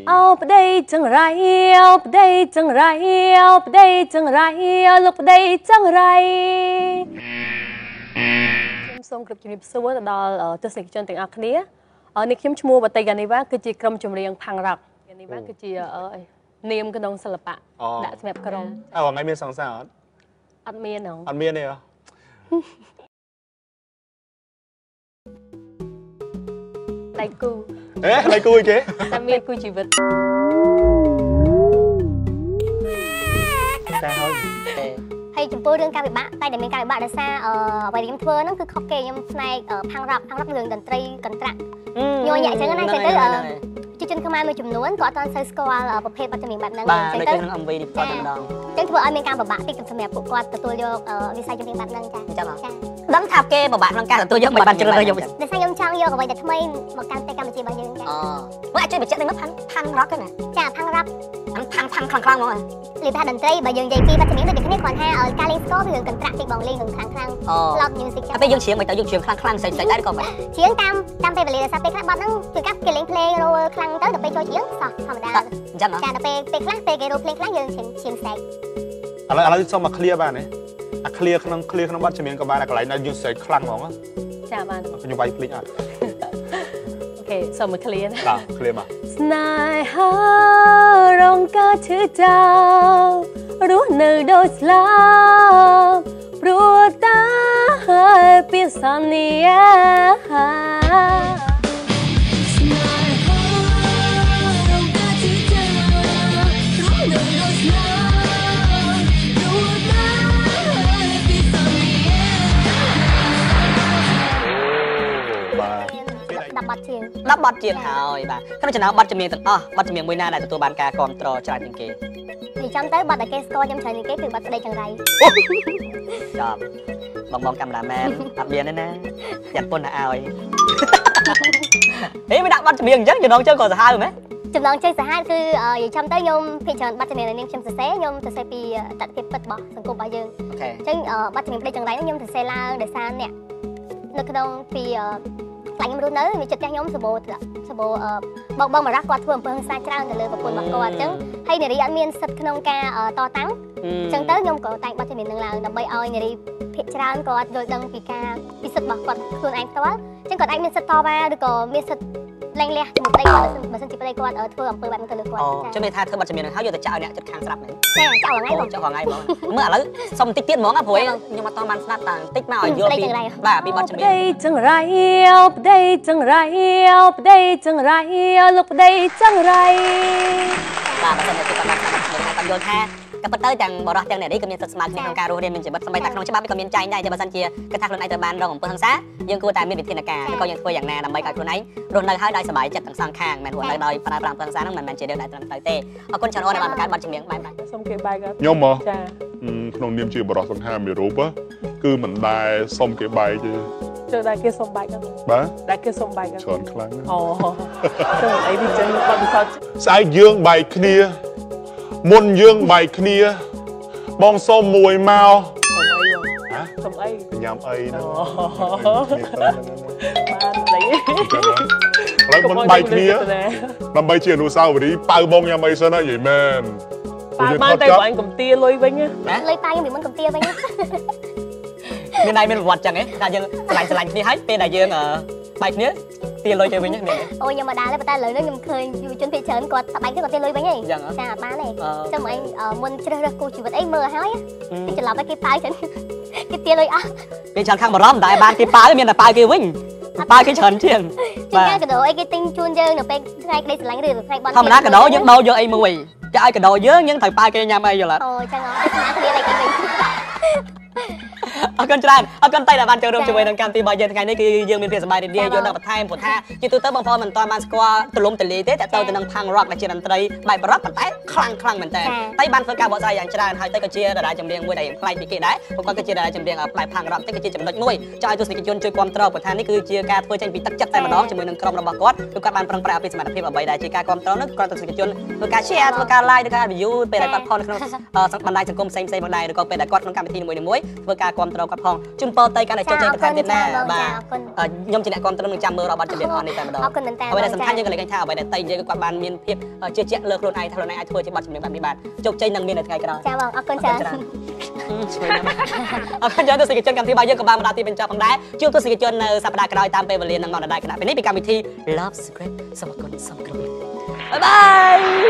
ao đây chẳng rai ao đây chẳng rai ao đây chẳng rai lúc đây chẳng raiសូមគ្រប់ជំរាបសួរទៅដល់ទស្សនិកជនទាំងអស់គ្នានេះខ្ញុំឈ្មោះបតៃកានីវ៉ាគឺជាក្រុមចម្រៀងផាំងរ៉ុកកានីវ៉ាគឺជានាមក្នុងសិល្បៈដាក់សម្រាប់ក្រុមថ្ងៃមានសង្សារអត់មានទេដៃគូដៃគូអីគេតែមានគូជីវិតតែហើយចំពោះរឿងការវិបាកតែដែលមានការវិបាកដោយសារអ្វីដែលខ្ញុំធ្វើហ្នឹងគឺខុសគេខ្ញុំផ្នែកផាំងរ៉ុករឿងតន្ត្រីកន្ត្រាក់ញ័រញាក់អញ្ចឹងណាចឹងទៅជាជនខ្មែរមួយចំនួនគាត់អត់ទាន់សូវស្គាល់ប្រភេទបទចម្រៀងបែបហ្នឹងអញ្ចឹងទៅក្នុង MV នេះគាត់តែម្ដងអញ្ចឹងធ្វើឲ្យមានការពិបាកតិចសម្រាប់ពួកគាត់ទទួលយកវិស័យចម្រៀងបែបហ្នឹងចាអញ្ចឹងដឹងថាគេពិបាកក្នុងការទទួលយកមិនបានជ្រើសរើសយកដោយសារខ្ញុំចង់យកអ្វីដែលថ្មីមកកាន់ប្រទេសកម្ពុជារបស់យើងចាមើលអាចជួយបញ្ជាក់ទៅមើលផាំងរ៉ុកហ្នឹងចាផាំងរ៉ុកផាំងខ្លាំងៗហ្មងលេខថាតន្ត្រីបើយើងនិយាយពីបទចម្រៀងដូចគ្នាគ្រាន់ថាការលេងស្គរគឺរឿងកន្ត្រាក់តិចបងលេងរឿងខ្លាំងឡប់ music តែពេលយើងច្រៀងមិនទៅយើងច្រៀងខ្លាំងស្អីដែរក៏មិនច្រៀងតាមពេលវេលាដោយសារពេលខ្លះបទហ្នឹងគឺកាប់គេលេងភ្លេងរោខ្លាំងទៅដល់ពេលចូលច្រៀងសោះធម្មតាអញ្ចឹងចាដល់ពេលខ្លះពេលគេរោភ្លេងខ្លះយើងច្រៀងសែកឥឡូវសូមមក clear បានទេអា clear ក្នុងបទចម្រៀងក៏បានតែកន្លែងណាយើងស្រែកខ្លាំងហ្មងចាបានខ្ញុំវាយភ្លេងអត់អូខេសូមមក clear ណាបាទ clear មកស្នេហារងការឈឺចាប់រស់នៅដូចស្លាប់ព្រោះតាហើយពីសន្យា 10បទជាងហើយបាទក្នុងចំណោមបទចម្រៀងទាំងអស់បទចម្រៀងមួយណាដែលទទួលបានការគាំទ្រច្រើនជាងគេនិយាយចំទៅបទដែលគេស្គាល់ខ្ញុំច្រើនជាងគេគឺបទប្តីចង្រៃចាប់បងកាមេរ៉ាមែនអត់មានទេណាយ៉ាត់ពុនឲ្យហេមិនដាក់បទចម្រៀងអញ្ចឹងចំណងជើងក៏សាហាវមែនចំណងជើងសាហាវគឺនិយាយចំទៅខ្ញុំភាគច្រើនបទចម្រៀងនាងខ្ញុំសរសេរខ្ញុំសរសេរពីតតិភាពពិតរបស់សង្គមរបស់យើងអូខេអញ្ចឹងបទចម្រៀងប្តីចង្រៃខ្ញុំសរសេរឡើងដោយសារអ្នកនៅក្នុងពីខ្លាញ់ខ្ញុំរស់នៅវាចិត្តខ្ញុំសបោបងមករ៉ាស់គាត់ធ្វើអំពើហិង្សាច្រើនទៅលើប្រពន្ធរបស់គាត់អញ្ចឹងហើយនារីអត់មានសិទ្ធិក្នុងការតតាំងអញ្ចឹងទៅខ្ញុំក៏តែងបទចម្រៀងនឹងឡើងដើម្បីឲ្យនារីភាគច្រើនគាត់យល់ដឹងពីសិទ្ធិរបស់គាត់ខ្លួនឯងផ្ទាល់អញ្ចឹងគាត់អាចមានសិទ្ធិតវ៉ាឬក៏មានសិទ្ធិលែងលះជាមួយប្តីគាត់បើសិនជាប្តីគាត់ធ្វើអំពើបែបហ្នឹងទៅលើគាត់ចា៎មានថាធ្វើបទចម្រៀងនឹងហើយយកទៅចាក់ឲ្យអ្នកចិត្តខាងស្រាប់មែនចាចោលថ្ងៃបងចោលថ្ងៃបងមើលឥឡូវសុំបន្តិចទៀតហ្មងព្រោះខ្ញុំអត់តបានស្ដាប់តែបន្តិចមកឲ្យយល់ពីបាទពីបទចម្រៀងប្តីចង្រៃប្តីចង្រៃប្តីចង្រៃលោកប្តីចង្រៃបាទបើសិនជាគាត់បានស្ដាប់ចម្រៀងគាត់យល់ថាក៏ប៉ុន្តែទាំងបរិះទាំងអ្នកនេះក៏មានសិទ្ធិស្មើគ្នាក្នុងការរស់រានមានជីវិតសម្បីតែក្នុងច្បាប់ក៏មានចែងដែរតែបើសិនជាគិតថាខ្លួនឯងត្រូវបានរងអំពើហិង្សាយើងគួរតែមានវិធានការឬក៏យើងធ្វើយ៉ាងណាដើម្បីឲ្យខ្លួនឯងរស់នៅហើយដោយសុបាយចិត្តទាំងសងខាងមិនរស់នៅដោយប្រើប្រាស់អំពើហិង្សាហ្នឹងមិនមែនជារឿងដែលត្រឹមត្រូវទេអរគុណច្រើនអូនដែលបានបង្កើតបទចម្រៀងបែបនេះសូមគេបែកខ្ញុំហ៎ចាក្នុងនាមជាបរិះសង្ហាមេរូបគឺមិនដែលសុំគេបែកទេជឿតែគេសុំបែកហ្នឹងបាទតែគេសុំបែកច្រើនខ្លាំងអូចឹងអីវាចឹងបាត់ពិសោធន៍ស្អែកយើងបែកគ្នាមុនយើងបែកគ្នាបងសុំមួយមកសុំអីញ៉ាំអីហ្នឹងបានអីឥឡូវមុនបែកគ្នាដើម្បីជាអនុស្សាវរីយ៍ប៉ៅបងញ៉ាំអីសិនណានិយាយមែនបានតែបងកំទាលុយវិញណាលុយប៉ៅខ្ញុំពីមុនកំទាវិញមានតែមានប្រវត្តិចឹងហ៎ថាយើងឆ្លាញ់គ្នាហើយពេលដែលយើងបែកគ្នាទាលុយទៅវិញហ្នឹងអូខ្ញុំមកដល់តែឥឡូវនេះខ្ញុំឃើញយុវជនភាគច្រើនគាត់បែកគ្នាគាត់ទាលុយវិញហីចាអត់បានទេចឹងមកឯងមុនជ្រើសរើសគូជីវិតអីមើលហើយគេច្រឡំតែគេប៉ៅចឹងគេទាលុយអស់គេច្រើនខាងបារម្ភតែបានគេប៉ៅមានតែប៉ៅគេវិញប៉ៅគេច្រើនជាងបាទកដោអីគេទិញជូនយើងនៅពេលថ្ងៃក្តីស្រឡាញ់ឬថ្ងៃបន់ធម្មតាកដោយើងដោយកអីមួយគេឲ្យកដោយើងត្រូវប៉ៅគេញ៉ាំអីយល់អត់អូចឹងអត់ស្មារតីអីគេវិញអរគុណច្រើនអរគុណតែបានចូលរួមជាមួយនឹងកម្មវិធីរបស់យើងថ្ងៃនេះគឺយើងមានភាពសប្បាយរីករាយយកដល់បន្ថែមព្រោះថាជាទូទៅបងប្អូនមិនទាន់បានស្គាល់ទូលំទូលាយទេតែទៅនឹងផាំងរ៉ុកដែលជាតន្ត្រីបែបរ៉ុកប៉ុន្តែខ្លាំងមែនតើតែបានធ្វើការបកស្រាយយ៉ាងច្រើនហើយតែក៏ជាតារាចម្រៀងមួយដែលប្លែកពីគេដែរព្រោះគាត់គឺជាតារាចម្រៀងបែបផាំងរ៉ុកតែក៏ជាចំណុចមួយចង់ឲ្យទស្សនិកជនជួយគាំទ្រព្រោះថានេះគឺជាការធ្វើចេញពីទឹកចិត្តតែម្ដងជាមួយនឹងក្រុមរបស់គាត់គឺគាត់បានប្រឹងប្រែងពីសមត្ថភាពអ្វីដែលជាការគាំទ្រនោះគាត់ទស្សនិកជនធ្វើការ share ធ្វើការ like ធ្វើការ view ពេលដែលគាត់ផុសនៅក្នុងបណ្ដាញសង្គមផ្សេងៗផងដែរឬក៏ពេលដែលគាត់ក្នុងកម្មវិធីមួយៗធ្វើការគាំទ្រគាត់ផងជូនពរទៅកាន់តែជោគជ័យបន្ថែមទៀតណាបាទខ្ញុំជាអ្នកគ្រប់គ្រងនឹងចាំមើលរបស់ជំនាញអននេះតែម្ដងអរគុណមែនតើអ្វីដែលសំខាន់យើងក៏លេចឃើញថាអ្វីដែលតៃយើងគាត់បានមានភាពជឿជាក់លើខ្លួនឯងថាខ្លួនឯងអាចធ្វើជាបទជំនាញបែបនេះបានជោគជ័យនឹងមាននៅថ្ងៃក្រោយចាបងអរគុណច្រើនជួយណាស់អរគុណច្រើនទស្សនិកជនកម្មវិធីរបស់យើងក៏បានមកដល់ទីបញ្ចប់ផងដែរជួបទស្សនិកជននៅសប្តាហ៍ក្រោយតាមពេលវេលានឹងមកដល់ដែរគណៈពេលនេះពីកម្មវិធី Love Secret សូមអរគុណសូមគោរពបាយបាយ